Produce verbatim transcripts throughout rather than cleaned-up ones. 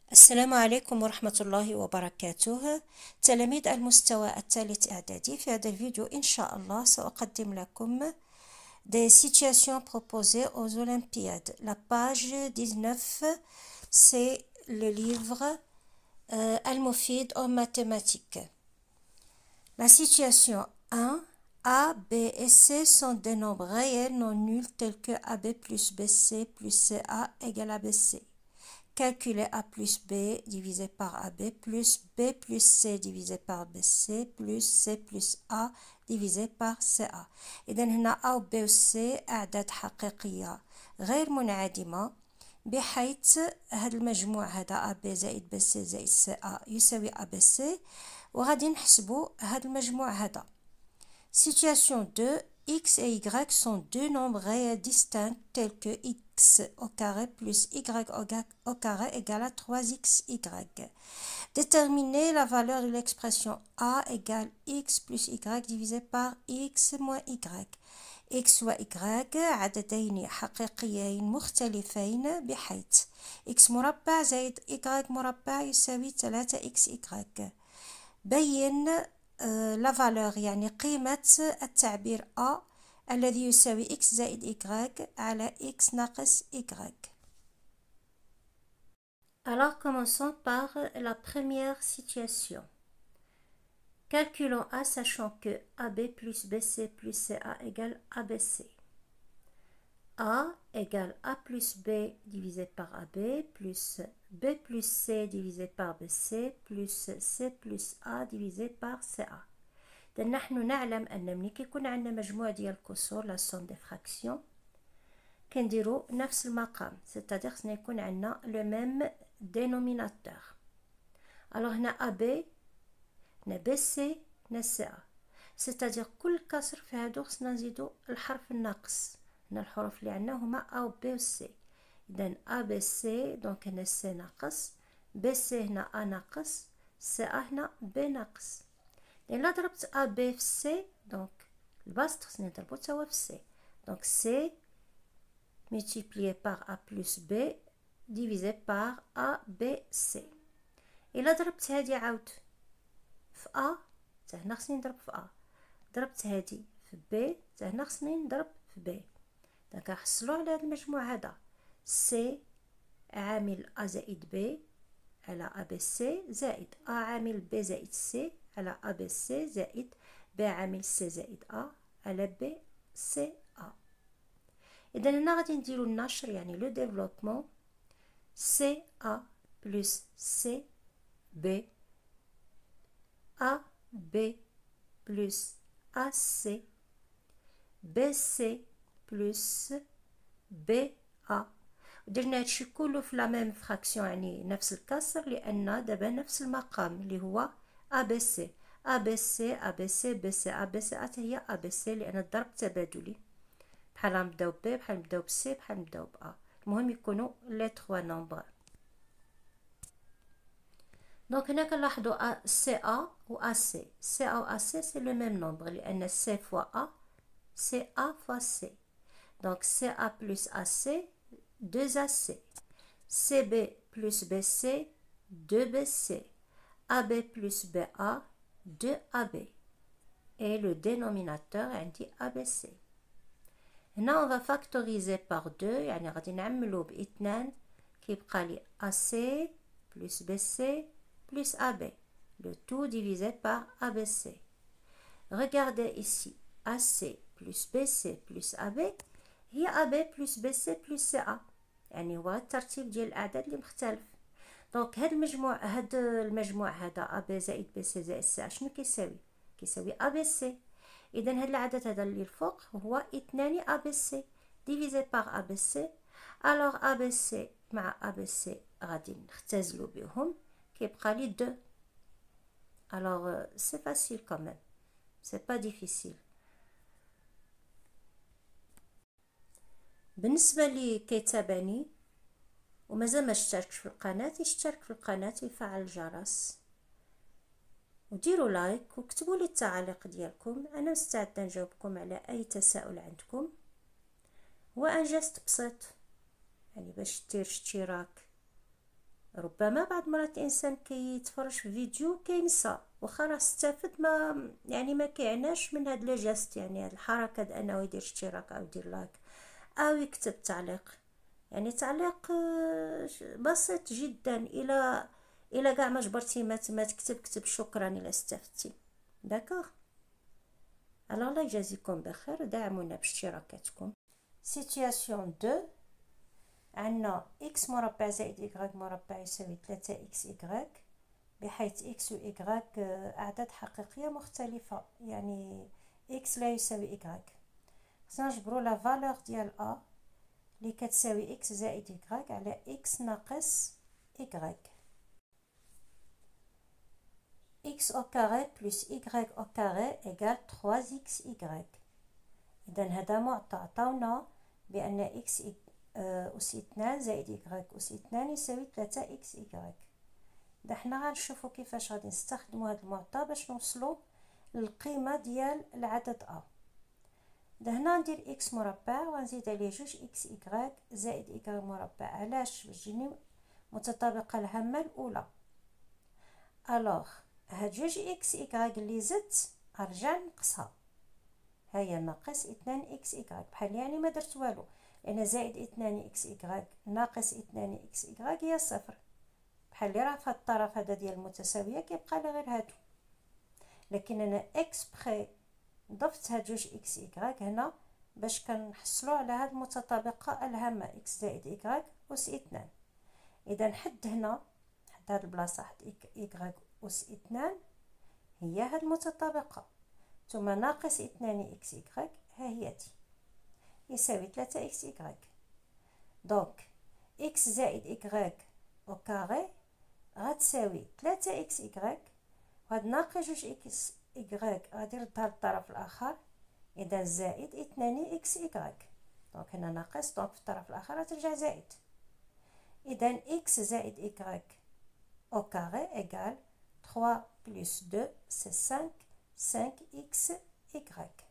السلام عليكم ورحمة الله وبركاته. تلاميذ المستوى الثالث إعدادي، في هذا الفيديو إن شاء الله سأقدم لكم des situations proposées aux Olympiades. La page dix-neuf, c'est le livre euh, Al-Mufid en mathématiques. La situation un, A, B et C sont des nombres réels non nuls tels que A B plus B C plus C A égale A B C. Calculer A plus B divisé par A B plus B plus C divisé par B C plus C plus A divisé par C A. إذا هنا A و B و C أعداد حقيقية غير منعدمة، بحيث هذا المجموع هذا A B زائد B C زائد C A يساوي A B C، وغادي نحسبوا هذا المجموع هذا. Situation deux, x et y sont deux nombres réels distincts tels que x au carré plus y au carré égale à trois x y. Déterminer la valeur de l'expression a égale x plus y divisé par x moins y. x و y عددين حقيقيين مختلفين، بحيث x مربع زائد y مربع يساوي ثلاثة إكس y. بين لا فالور يعني قيمة التعبير A الذي يساوي x زائد y على x ناقص y. Alors commençons par la première situation. Calculons A sachant que A B plus B C plus C A égale A B C. A égale A plus B divisé par A B plus B plus C divisé par B C plus C plus A divisé par C A. إذا نحن نعلم أن ملي كيكون عندنا مجموع ديال الكسور لا سوم دي فراكسيون كنديرو نفس المقام، سيتادير خصنا يكون عندنا لو ميم دينوميناتور. الوغ هنا أ بي هنا بي سي هنا سي أ، سيتادير كل كسر في هادو خصنا نزيدو الحرف الناقص. هنا الحروف اللي عندنا هما أ و بي و سي، إذا أ بي سي دونك هنا سي ناقص، بي سي هنا أ ناقص، سي أ هنا بي ناقص. إلا ضربت أ بي في سي دونك البسط خصني نضربو توا في سي، دونك سي multiplié par A plus B divisé par A B C. إلا ضربت هادي عاود في A حتى هنا خصني نضرب في A، ضربت هادي في B حتى هنا خصني نضرب في B. دونك كنحصلو على هاد المجموع هذا C عامل A زائد B على A B C زائد A عامل B زائد C على A B C زائد B عامل C زائد A على B C A. إذا هنا غادي نديرو النشر يعني لو ديفلوبمون C A plus C B A B plus A C B C plus B A. درنا هادشي كله في لا ميم فراكسيون يعني نفس الكسر، لأن دابا نفس المقام اللي هو A B C A B C A B C B C A B C حتى هي A B C، لأن الضرب تبادلي، بحال نبداو ب بحال نبداو ب سي بحال نبداو ب ا، المهم يكونوا لي تخوا نومبر. دونك هنا كنلاحظوا سي ا و ا سي، سي ا و ا سي سي لو ميم نومبر، لان سي فوا ا سي ا فوا سي، دونك سي ا بلس ا سي deux A C، C B plus B C deux B C، A B plus B A deux A B، et le dénominateur عندي A B C. هنا on va factoriser par deux يعني غادي نعملو باثنان، كيبقى لي A C plus B C plus A B، le tout divisé par A B C. Regardez ici A C plus B C plus A B هي A B plus B C plus C A، يعني هو الترتيب ديال الأعداد اللي مختلف. دونك هاد المجموع هاد المجموع هذا A B زائد B C زائد C A شنو كيساوي؟ كيساوي A B C. إذا هاد العدد هذا اللي الفوق هو اثنان A B C divisé par A B C. alors A B C مع A B C غادي نختزلو بهم كيبقى لي deux. alors c'est facile quand même, c'est pas difficile. بالنسبة لي كيتابعني ومازال ما اشتركش في القناة، يشترك في القناة ويفعل الجرس وديروا لايك وكتبوا لي التعاليق ديالكم، انا مستعده نجاوبكم على اي تساؤل عندكم. هو ان جست بسيط يعني باش دير اشتراك ربما بعض مرات الانسان كيتفرج في فيديو كينسى واخا راه استفد، ما يعني ما كيعناش من هاد لو جاست، يعني هاد الحركه د انه يدير اشتراك او يدير لايك او يكتب تعليق. يعني تعليق بسيط جدا، الى الى كاع ما جبرتي ما تكتب، كتب شكرا الى استفدتي. داكوغ. الله الله يجازيكم بخير، دعمونا باشتراكاتكم. سيتياسيون دو، عندنا إكس مربع زائد إكغاك مربع يساوي ثلاثة إكس إكغاك، بحيث إكس و إكغاك أعداد حقيقية مختلفة، يعني إكس لا يساوي إكغاك. خصنا نجبرو لا فالور ديال أ اللي كتساوي إكس زائد إكغاك على إكس ناقص إكغاك. إكس أو كاري بلس إكغاك أو كاري إيكال ثلاثة إكس إكغاك. إذا هذا معطى عطاونا بأن إكس أس اثنان زائد إكغاك أس اثنان يساوي ثلاثة إكس إكغاك. دا حنا غنشوفو كيفاش غادي نستخدمو هاد المعطى باش نوصلو للقيمة ديال العدد أ. دا هنا ندير إكس مربع وغنزيد عليه جوج إكس إكغاك زائد إكغاك مربع. علاش؟ باش تجيني متطابقة الهامة الأولى. ألوغ هاد جوج إكس إكغاك اللي زدت غنرجع نقصها، هيا ناقص اثنان إكس إكغاك، بحال يعني ما درت والو، لأن زائد اثنان إكس إكغاك ناقص اثنان إكس إكغاك هي صفر، بحال اللي راه في هاد الطرف هذا ديال المتساوية كيبقى لي غير هادو. لكن أنا إكس بخي ضفت هاد جوج إكس إكغاك هنا باش كنحصلو على هاد المتطابقة الهامة إكس زائد إكغاك أس اثنان. إذا حد هنا، حد هاد البلاصة، حد إكغاك أس اثنان هي هاد المتطابقة، ثم ناقص اثنان إكس إكغاك ها هي دي يساوي ثلاثة إكس إكغاك. دونك إكس زائد إكغاك أو كاري غتساوي ثلاثة إكس إكغاك، وهاد ناقص جوج إكس إكغاك غادي نردها للطرف الآخر، إذا زائد اثنان إكس إكغاك. دونك هنا ناقص، دونك في الطرف الآخر غترجع زائد. إذا إكس زائد إكغاك أو كاري إيكال ثلاثة بلس اثنين سي خمسة، خمسة إكس إكغاك.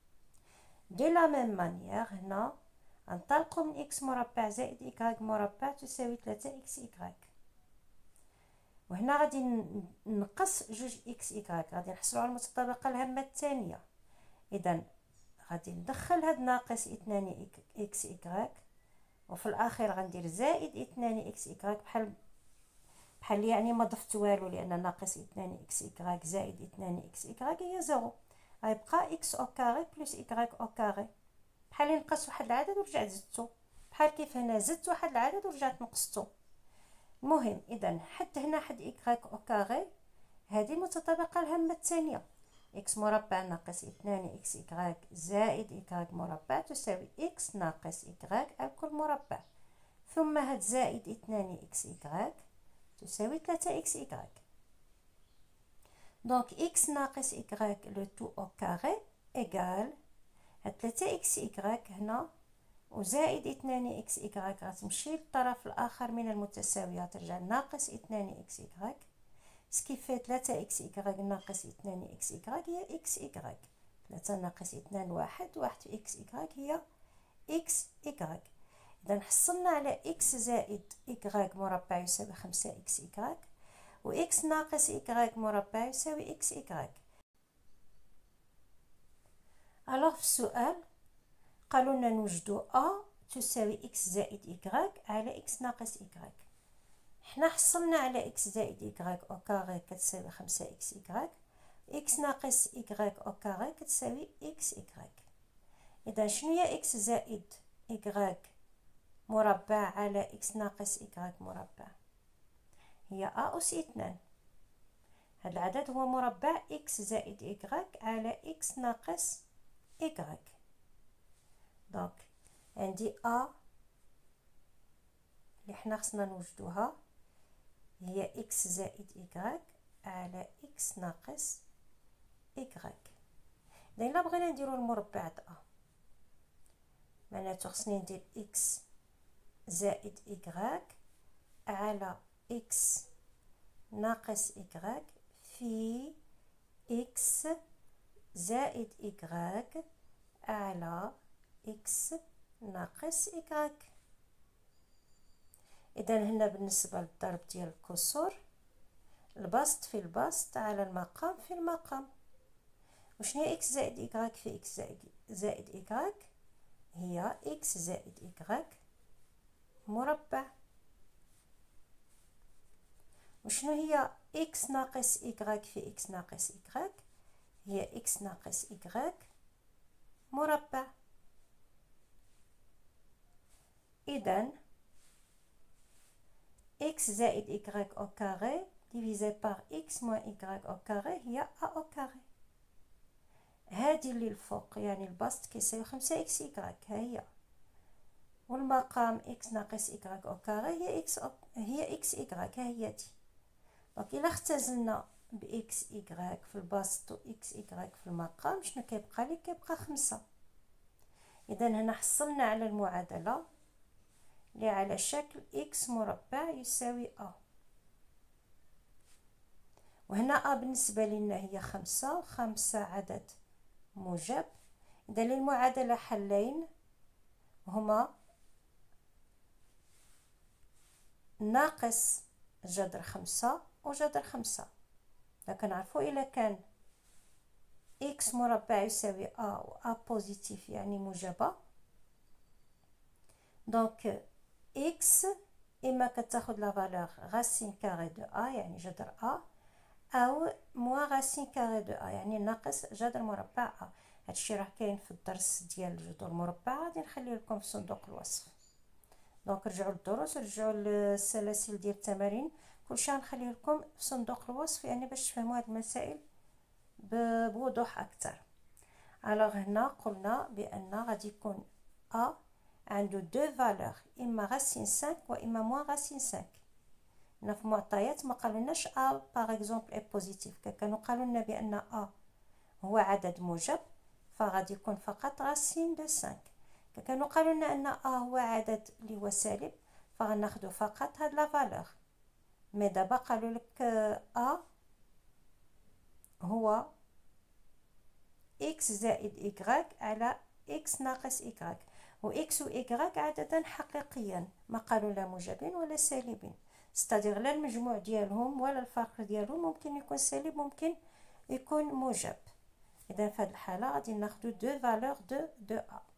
دو لا ميم مانيير هنا غنطلقو من إكس مربع زائد إكغاك مربع تساوي ثلاثة إكس إكغاك، وهنا غادي نقص جوج إكس إكغاك، غادي نحصلو على المتطابقة الهامة الثانية. إذا غادي ندخل هاد ناقص اثنان إكس إكغاك، وفي الأخير غندير زائد اثنان إكس إكغاك، بحال بحال يعني ما ضفت والو، لأن ناقص اثنان إكس إكغاك زائد اثنان إكس إكغاك هي زيرو، غيبقى إكس أو كاري بلس إكغاك أو كاري، بحال نقص واحد العدد ورجعت زدتو، بحال كيف هنا زدت واحد العدد ورجعت نقصتو. المهم إذا حد هنا حد إكغاك أو كاري، هذه المتطابقة الهامة الثانية، إكس مربع ناقص اثنان إكس إكغاك زائد إكغاك مربع تساوي إكس ناقص إكغاك الكل مربع، ثم هاد زائد اثنان إكس إكغاك تساوي ثلاثة إكس إكغاك. دونك إكس ناقص إكغاك لو تو أو كاري إيكال هاد ثلاثة إكس إكغاك هنا وزائد اثنان إكس إكغاك غتمشي للطرف الآخر من المتساوية ترجع ناقص اثنان إكس إكغاك، سكيفي ثلاثة إكس إكغاك ناقص اثنان إكس إكغاك هي إكس إكغاك، ثلاثة ناقص اثنان واحد، واحد في إكس إكغاك هي إكس إكغاك. إذا حصلنا على إكس زائد إكغاك مربع يساوي خمسة إكس إكغاك، و إكس ناقص إكغاك مربع يساوي إكس إكغاك. ألوغ في السؤال قالوا لنا نوجدوا أ تساوي إكس زائد إكغاك على إكس ناقص إكغاك. حنا حصلنا على إكس زائد إكغاك أو كاري كتساوي خمسة إكس إكغاك، إكس ناقص إكغاك أو كاري كتساوي إكس إكغاك. إذا شنو هي إكس زائد إكغاك مربع على إكس ناقص إكغاك مربع؟ هي أ أس اثنان، هذا العدد هو مربع إكس زائد إكغاك على إكس ناقص إكغاك. دونك عندي أ اللي حنا خصنا نوجدوها هي إكس زائد إكغاك على إكس ناقص إكغاك. إذا إلا بغينا نديرو المربع د أ معناتو خصني ندير إكس زائد إكغاك على إكس ناقص إكغاك في إكس زائد إكغاك على إكس ناقص إكغاك. إذا هنا بالنسبة للضرب ديال الكسور، البسط في البسط على المقام في المقام. وشنو هي إكس زائد إيكغيك في إكس زائد زائد إيكغيك؟ هي إكس زائد إيكغيك مربع. وشنو هي إكس ناقص إيكغيك في إكس ناقص إيكغيك؟ هي إكس ناقص إيكغيك مربع. إذن إكس زائد إيكغيك أو كاري divisé par إكس moins إيكغيك أو كاري هي أ أو كاري. هادي اللي الفوق يعني البسط كيساوي خمسة إكس إيكغيك ها هي، والمقام إكس ناقص إيكغيك أو كاري هي إكس أو هي إكس إيكغيك ها هي دي. دونك إلا اختزلنا بإكس إيكغيك في البسط و إكس إيكغيك في المقام، شنو كيبقى لي؟ كيبقى خمسة. إذا هنا حصلنا على المعادلة اللي على شكل إكس مربع يساوي أ. وهنا أ بالنسبة لنا هي خمسة، خمسة عدد موجب. إذا للمعادلة حلين هما ناقص جذر خمسة وجذر خمسة. كنعرفو إلا كان إكس مربع يساوي أ و أ بوزيتيف يعني موجبة، دونك إكس إما كتاخد لا فالور غاسين كاري دو أ يعني جذر أ، أو موان غاسين كاري دو أ يعني ناقص جذر مربع أ. هادشي راه كاين في الدرس ديال الجذور المربعة، غادي نخليه لكم في صندوق الوصف. دونك رجعوا للدروس، رجعوا للسلاسل ديال التمارين، كلشي غنخليه لكم في صندوق الوصف يعني باش تفهموا هاد المسائل بوضوح اكثر. الوغ هنا قلنا بان غادي يكون ا عنده دو فالور، اما غاسين خمسة واما موان غاسين خمسة. هنا في المعطيات ما قالولناش ا باغ اكزومبل اي بوزيتيف، كانوا قالوا لنا بان ا هو عدد موجب فغادي يكون فقط غاسين دو خمسة. كانوا قالوا لنا ان ا هو عدد اللي هو سالب فغناخذوا فقط هاد لا فالور. مي دابا قالوا لك ا هو إكس زائد إيكغيك على إكس ناقص إيكغيك، و إكس و إيكغيك عددا حقيقيا، ما قالوا لا موجبين ولا سالبين، ستادير لا المجموع ديالهم ولا الفرق ديالهم ممكن يكون سالب ممكن يكون موجب. إذا في هذه الحالة غادي ناخدو دو فالور دو دو أ.